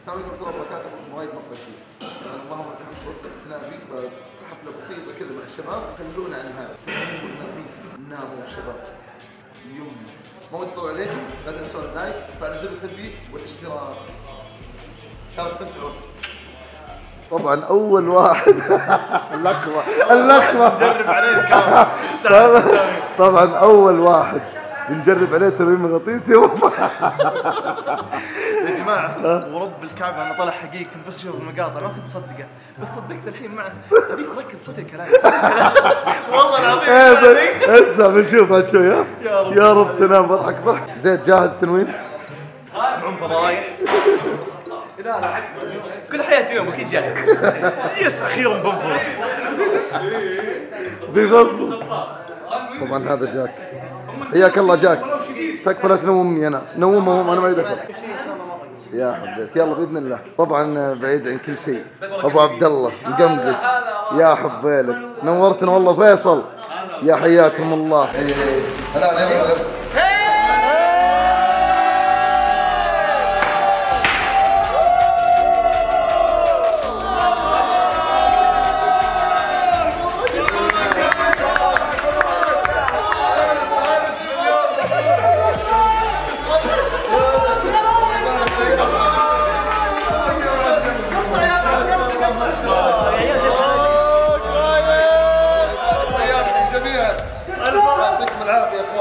السلام عليكم ورحمة الله وبركاته. وايد مقبلتي. اللهم لك الحمد توقع سنابي بس حفلة بسيطة كذا مع الشباب خلونا عنها. نقيس ناموا الشباب. اليوم ما ودي اطول عليكم، لا تنسون اللايك، فعلوا التنبيه والاشتراك. كانوا تستمتعون. طبعا اول واحد اللقمة نجرب عليه الكاميرا. طبعا اول واحد بنجرب عليه ترميم مغناطيسي. يا جماعة ورب الكعبة أنا طلع حقيقي، كنت بس أشوف المقاطع ما كنت أصدقه، بس صدقت الحين معه. خليك ركز صدق كلامي والله العظيم. هسه بنشوف هالشوي. يا رب تنام بضحك ضحك. زيد جاهز تنوين؟ تسمعون فضايح؟ كل حياتي اليوم اكيد جاهز. يس اخيرا بنفر. بيفضل. طبعا هذا جاك. حياك الله جاك. تكفى لا تنومني انا، نومهم انا ما دخل. يا حبيبك يلا باذن الله. طبعا بعيد عن كل شيء ابو عبد الله مقمقش. يا حبيلك نورتنا والله فيصل. يا حياكم الله. هلا يعطيكم العافيه يا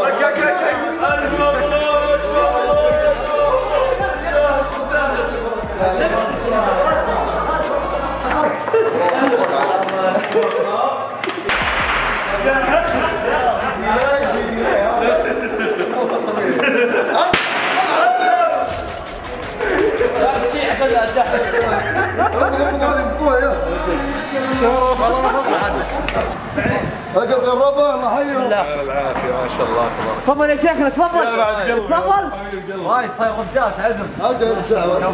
اقل الربع الله حيه. العافيه ما شاء الله تبارك. تفضل يا شيخنا تفضل تفضل. وايد صاير رجال تعزم. اجل الدعوه.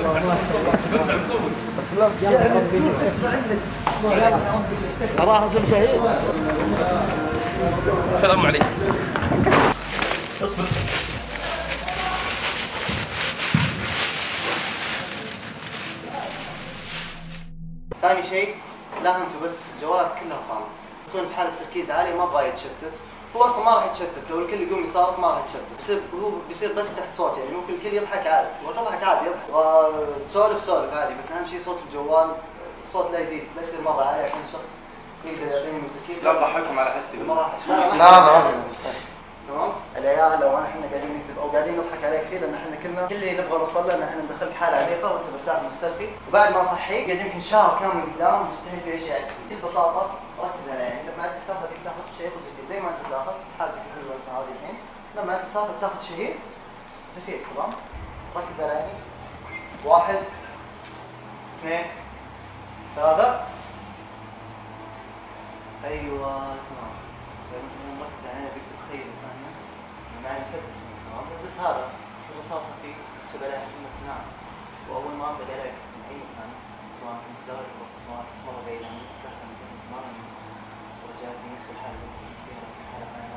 تراها كل شهيد. السلام عليكم. اصبر. ثاني شيء لا انتم بس الجوالات كلها صامت، تكون في حاله تركيز عالي ما ابغى يتشتت، هو اصلا ما راح يتشتت لو الكل يقوم يصارخ ما راح يتشتت، هو بيصير بس تحت صوت يعني ممكن الكل يضحك عادي، وتضحك عادي يضحك، وتسولف عادي، بس اهم شيء صوت الجوال الصوت لا يزيد، لا يصير مره عالي عشان الشخص يقدر يعطيني من التركيز. لا ضحكهم على حسي. لا تمام؟ العيال لو احنا قاعدين نكتب او قاعدين نضحك عليك فيه لان احنا كلنا كل اللي نبغى نوصل له ان احنا ندخلك حاله عميقه وانت مرتاح مسترخي، وبعد ما نصحيك قاعد يمكن شهر كامل قدام مستحيل في اي شيء عندك، بكل بساطه ركز على يعني لما عدت ثلاثه بدك تاخذ شيء زفير زي ما انت تاخذ حالتك الحلوه انت هذه الحين، لما عدت ثلاثه بتاخذ شهير زفير تمام؟ ركز على عيني. 1 2 3 ايوه تمام. مركز على عيني بدك تتخيل فاهمه؟ معي مسدس تمام؟ المسدس هذا كل رصاصه فيه مكتوب عليها كلمه نعم، واول ما اطلق عليك من اي مكان سواء كنت زارك الغرفه سواء كنت مره بعيد عنك تحت كنت زمان موت ورجعت في نفس الحاله اللي كنت فيها لكن حاله ثانيه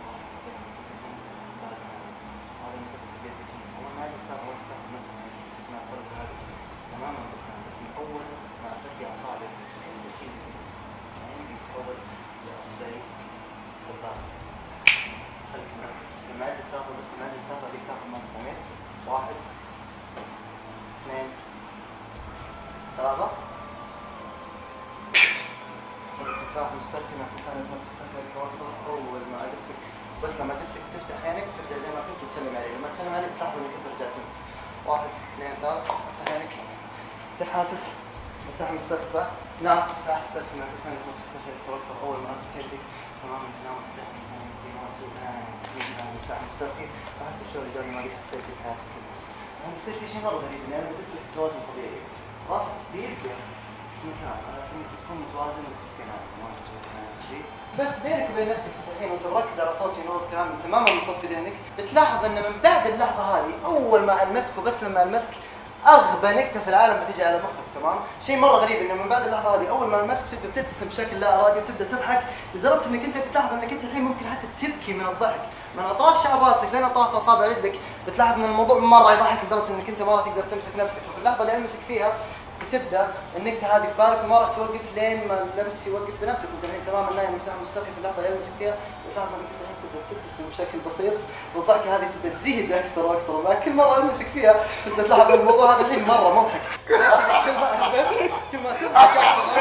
هذا المسدس بيدك اول ما عرفت تاخذ وانت تاخذ نفس تسمع الطلقه هذه تماما بالكلام، بس من اول ما افرقي اصابعك كل تركيزك يعني بيتحول لاصبعي السبابه. خليك مركز لما عدت ثلاثه بس لما عدت ثلاثه هذيك تاخذ نفس عميق. 1 2 3 ترتاح مسترخي ما في ثاني ما تسترخي الكوافر اول ما ادفك بس لما تفتح عينك ترجع زي ما كنت وتسلم علي، لما تسلم علي بتلاحظ انك انت رجعت نمت. 1 2 3 افتح عينك. كيف حاسس؟ مرتاح مسترخي صح؟ نعم مرتاح مسترخي ما في ثاني ما تسترخي الكوافر اول ما ادفك يدك تماما تنام وترتاح ما تسوي مرتاح مسترخي فحس بشعور ايجابي ما قد حسيت فيه في حياتك كلها. يعني بيصير في شيء مره غريب اني انا بدفك توازن طبيعي. راسك كبير في مكان انك تكون متوازن وتتقن ما شيء بس بينك وبين نفسك الحين وانت مركز على صوتي ونور كلامي تماما مصفي ذهنك بتلاحظ ان من بعد اللحظه هذه اول ما المسك وبس لما المسك اغبى نكته في العالم بتجي على مخك تمام؟ شيء مره غريب انه من بعد اللحظه هذه اول ما المسك تبدا تبتسم بشكل لا ارادي وتبدا تضحك لدرجه انك انت بتلاحظ انك انت الحين ممكن حتى تبكي من الضحك من اطراف شعر راسك لين اطراف اصابع يدك، بتلاحظ ان الموضوع مره يضحك لدرجه انك انت ما راح تقدر تمسك نفسك، وفي اللحظه اللي امسك فيها بتبدا النكته هذه في بالك وما راح توقف لين ما اللمس يوقف بنفسك، وانت الحين تماما نايم مرتاح مسترخي. في اللحظه اللي يلمسك فيها بتلاحظ انك انت الحين تبدا تبتسم بشكل بسيط، والضحكه هذه تبدا تزيد اكثر واكثر، مع كل مره المسك فيها تبدا تلاحظ الموضوع هذا الحين مره مضحك. كل ما تضحك اكثر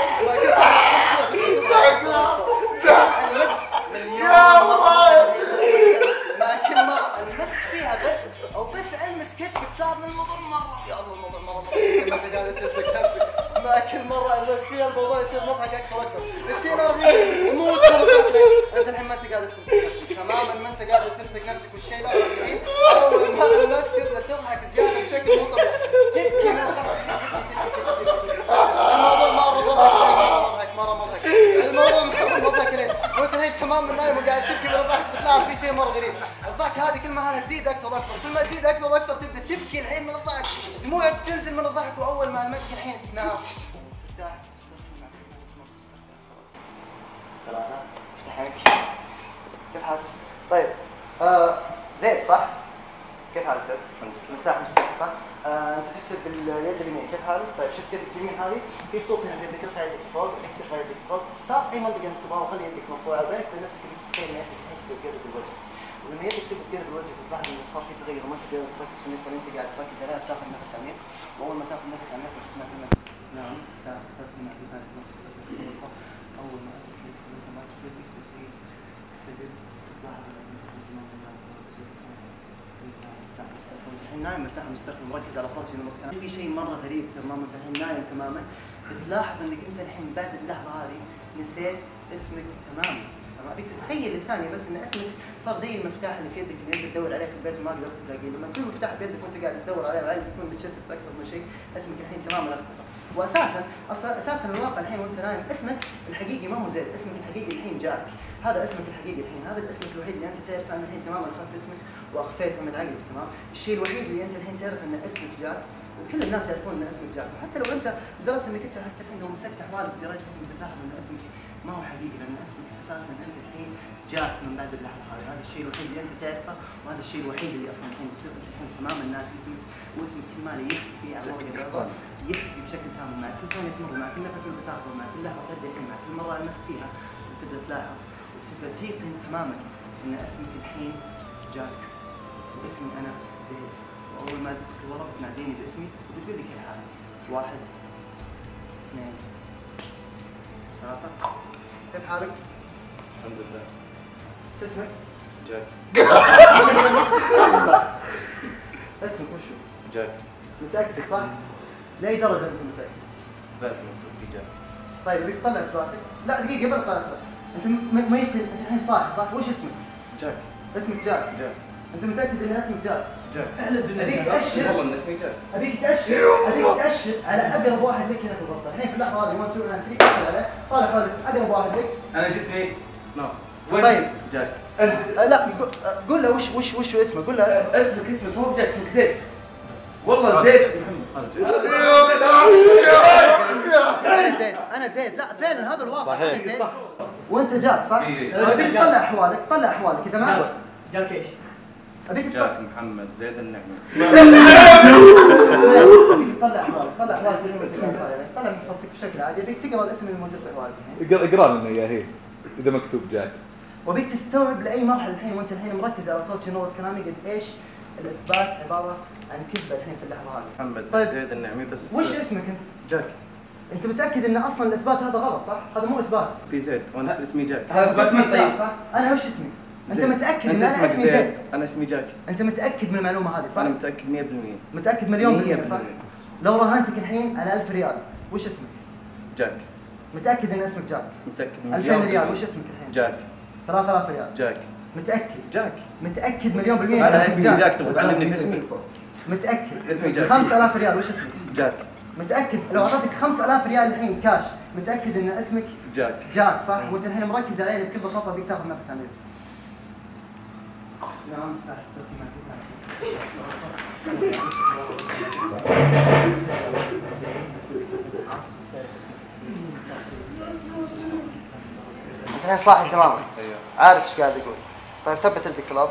مع كل مره المسك فيها بس او بس المس كتفك تلاحظ ان الموضوع مره يا الله الموضوع مره ضحك. انت قاعد تمسك نفسك مع كل مره المس فيها الموضوع يصير مضحك اكثر واكثر. الشيء اللي تموت انت الحين ما انت قاعد تمسك نفسك تماما، ما انت قاعد تمسك نفسك. والشيء اللي الحين اول ما المسك تبدا تضحك زياده بشكل مو طبيعي، تبكي من الموضوع مره مضحك الموضوع مره مضحك لين وانت الحين تماما نايم وقاعد تبكي من الضحك، بتلاحظ في شيء مره غريب. الضحك هذه كل ما تزيد اكثر واكثر، كل ما تزيد اكثر واكثر تبدا تبكي الحين من الضحك، دموعك تنزل من الضحك. واول ما المسك الحين تنام ترتاح تسترخي مع ما تسترخي اكثر. ثلاثة افتح عينك. كيف حاسس؟ طيب زيد صح؟ كيف حالك زيد؟ مرتاح مسترخي صح؟ انت تكتب باليد اليمين، كيف حالك؟ طيب شفت يدك اليمين هذه؟ في خطوط هنا في يدك، ارفع يدك لفوق، ارفع يدك لفوق، اختار اي منطقه انت تبغاها وخلي يدك مرفوعه بينك وبين نفسك، انك تتخيل ان يدك الحين تبدا تقرب الوجه. ولما يدك تبدا تقرب الوجه بتلاحظ انه صار في تغير وما تقدر تركز في النقطه اللي انت قاعد تركز عليها، تاخذ نفس عميق، واول ما تاخذ نفس عميق وتسمع كلمه نعم تسترخي مع كلمه ما تسترخي. اول ما تخلص ما يدك بتزيد تقل، تلاحظ الحين نايم مرتاح مسترخي مركز على صوتي لما اتكلم. في شيء مره غريب تماما، انت الحين نايم تماما، بتلاحظ انك انت الحين بعد اللحظه هذه نسيت اسمك تماما. ابيك تتخيل الثانيه بس ان اسمك صار زي المفتاح اللي في يدك اللي انت تدور عليه في البيت وما قدرت تلاقيه. لما يكون المفتاح بيدك وانت قاعد تدور عليه وعليه بيكون بتشتت اكثر من شيء، اسمك الحين تماما اختفى. واساسا الواقع الحين وانت نايم اسمك الحقيقي ما هو زيد، اسمك الحقيقي الحين جاك. هذا اسمك الحقيقي الحين، هذا الاسمك الوحيد اللي انت تعرف انه الحين تماما اخذت اسمك واخفيته من عقلك تمام. الشيء الوحيد اللي انت الحين تعرف ان اسمك جاك، وكل الناس يعرفون ان اسمك جاك، وحتى لو انت لدرجه انك انت حتى الحين لو مسكت احوالك بدرجه اسمك بتلاحظ ان اسمك ما هو حقيقي، لان اسمك اساسا انت الحين جاك من بعد اللحظه هذه. هذا الشيء الوحيد اللي انت تعرفه، وهذا الشيء الوحيد اللي اصلا الحين بيصير انت الحين تماما الناس اسمك، واسمك كل ما يختفي على الورقه يختفي بشكل تام مع كل ثانيه تمر، مع كل نفس انت تاخذه، مع كل لحظه تهدي الحين، مع كل مره المسك فيها بتبدا تلاحظ وتبدا تيقن تماما ان اسمك الحين جاك واسمي انا زيد. واول ما تدفك الورق بتناديني باسمي وبتقول لي كيف حالك؟ 1 2 3 كيف حالك؟ الحمد لله. شو اسمك؟ جاك. اسمك وشو؟ جاك. متأكد صح؟ لأي درجة أنت متأكد؟ اثبات مكتوب جاك. طيب أبيك تطلع إثباتك؟ لا دقيقة قبل تطلع إثباتك، أنت ما يمكن أنت الحين صح؟ وش اسمك؟ جاك. اسمك جاك. جاك. أنت متأكد إن اسمك جاك؟ جاك. أبيك تأشر. والله من اسمي جاك. أبيك تأشر على أقرب واحد لك هنا في الغرفة، الحين في اللحظة هذه 1 2 3 تأشر عليه، طالع حولك أقرب واحد لك. انا شو اسمي؟ ناصر. طيب جاك. انت لا قول له وش اسمه، قول له اسمك مو بجاك، اسمك زيد. والله زيد محمد. انا زيد لا فعلا هذا الواقع. صحيح. انا زيد وانت جاك صح؟ إيه. ابيك تطلع احوالك اذا معك. جاك ايش؟ ابيك جاك محمد زيد النعمي. ابيك تطلع احوالك اللي انت قاعد طالع من فضلك بشكل عادي. ابيك تقرا الاسم اللي موجود في احوالك. اقرا لنا اياه هي اذا مكتوب جاك. وابيك تستوعب لاي مرحله الحين وانت الحين مركز على صوتي نور كلامي قد ايش الاثبات عباره عن كذبه الحين في اللحظه هذه. محمد طيب. زيد النعمي بس. وش اسمك انت؟ جاك. انت متاكد ان اصلا الاثبات هذا غلط صح؟ هذا مو اثبات. في زيد وانا اسمي جاك. هذا بس من طيب صح؟ انا وش اسمي؟ انت زيد. متاكد انت ان انا اسمك اسمي زيد؟ انا اسمي جاك. انت متاكد من المعلومه هذه صح؟ انا متاكد 100%. متاكد مليون بالمية صح؟ لو رهنتك الحين على 1000 ريال وش اسمك؟ جاك. متاكد ان اسمك جاك؟ متاكد 2000 ريال وش اسمك الحين؟ جاك. 3000 ريال جاك. متاكد؟ جاك. متاكد مليون بالمية انا إن اسمي جاك. تبغى تعلمني في اسمي؟ متاكد؟ اسمي جاك. 5000 ريال وش اسمك؟ جاك. متاكد لو اعطيتك 5000 ريال الحين كاش متاكد ان اسمك جاك. جاك صح؟ وانت الحين مركز عليه بكل بساطه بيك تاخذ نفس عميق. نعم استرخي معك. انت الحين صاحي تماما. ايوه. عارف ايش قاعد اقول. طيب ثبت الكلاب.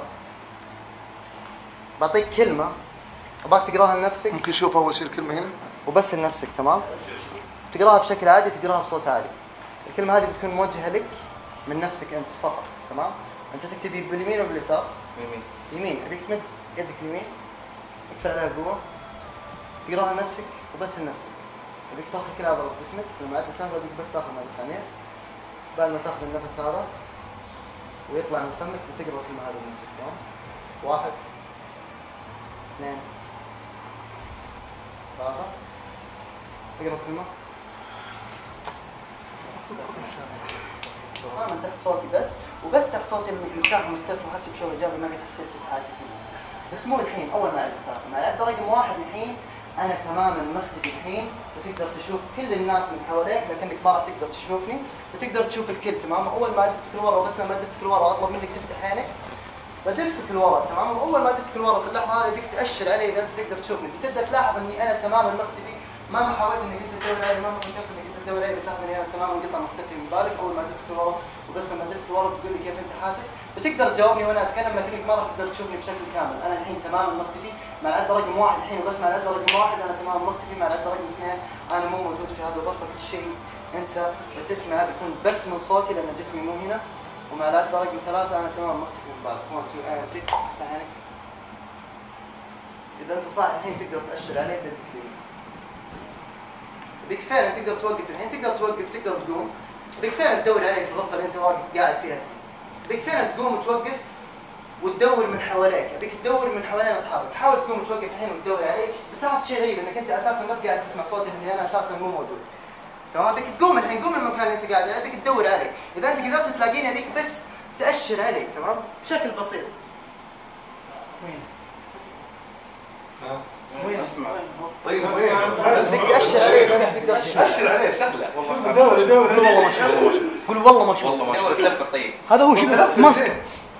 بعطيك كلمة ابغاك تقراها لنفسك ممكن نشوف اول شيء الكلمه هنا. وبس لنفسك، تمام؟ تقراها بشكل عادي، تقراها بصوت عالي. الكلمة هذه بتكون موجهة لك من نفسك انت فقط، تمام؟ انت تكتب باليمين ولا باليسار؟ يمين. يمين، ابيك تمد يدك اليمين، اقفل عليها بقوة، تقراها لنفسك وبس لنفسك. ابيك تاخذ كل عضلة بجسمك، لما عدت 3 ابيك بس تاخذ نفس عميق. بعد ما تاخذ النفس هذا ويطلع من فمك بتقرا الكلمة هذه لنفسك، تمام؟ 1 2 3 اقرا الكلمة. من تحت صوتي وبس تحت صوتي المرتاح ومسترخي وحاسس بشعور ايجابي ما قد حسيت بحياتي فيه. بس مو الحين، اول ما عدت 3 مع العدة رقم 1 الحين انا تماما مختفي الحين، وتقدر تشوف كل الناس من حواليك لكنك ما راح تقدر تشوفني، وتقدر تشوف الكل، تمام؟ اول ما ادفك لورا، وبس لما ادفك لورا واطلب منك تفتح عينك بدفك لورا، تمام؟ واول ما ادفك لورا في اللحظه هذه بدك تاشر علي اذا انت تقدر تشوفني، بتبدا تلاحظ اني انا تماما مختفي، ما حاولت انك انت تدور علي، ما فكرت انك انت تدور علي، بتلاحظ اني انا تماما قطع مختفي من بالك. اول ما ادفك لورا وبس لما ادفك لورا بتقول لي كيف انت حاسس، بتقدر تجاوبني وانا اتكلم لكنك ما راح تقدر تشوفني بشكل كامل. انا الحين تماما مختفي مع العدة رقم 1 الحين، وبس مع العدة رقم 1 انا تماما مختفي، مع العدة رقم 2 انا مو موجود في هذه الغرفه، كل شيء انت بتسمعه بيكون بس من صوتي لان جسمي مو هنا، ومع العدة رقم 3 انا تماما مختفي من بالك. 1 2 3 افتح عينك. اذا انت صاحي الحين تقدر تاشر عليك بدك اليمين. بك فعلا تقدر توقف الحين، تقدر توقف، تقدر تقوم. بك فعلا تدور علي في الغرفه اللي انت واقف قاعد فيها الحين. بك فعلا تقوم وتوقف وتدور من حواليك، ابيك تدور من حوالين اصحابك، حاول تقوم وتوقف الحين وتدور عليك، بتلاحظ شيء غريب انك انت اساسا بس قاعد تسمع صوتي اللي انا اساسا مو موجود. تمام؟ بك تقوم الحين، قوم من المكان اللي انت قاعد عليه، بك تدور علي، اذا انت قدرت تلاقيني ابيك بس تاشر علي، تمام؟ بشكل بسيط. وين؟ وين اسمع؟ طيب وين؟ بدك تاشر علي اذا انت تقدر اشر عليه سهله. دور والله ما شاء الله. قول والله ما شاء الله. والله ما تلفت. طيب هذا هو شنو ماسك.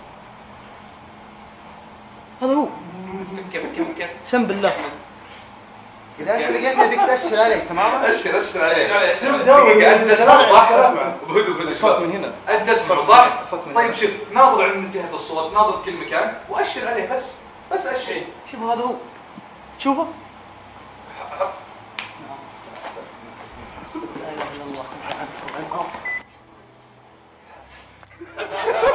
هذا هو فكر سم بالله. اذا انت لقيتني ابيك تاشر علي، تمام؟ اشر عليه. دقيقة انت تسمع صح؟ بهدوء الصوت من هنا. انت تسمع صح؟ الصوت من طيب هنا. شوف، ناظر من جهه الصوت، ناظر بكل مكان واشر عليه بس اشر. شوف هذا هو. تشوفه؟ لا اله الا الله.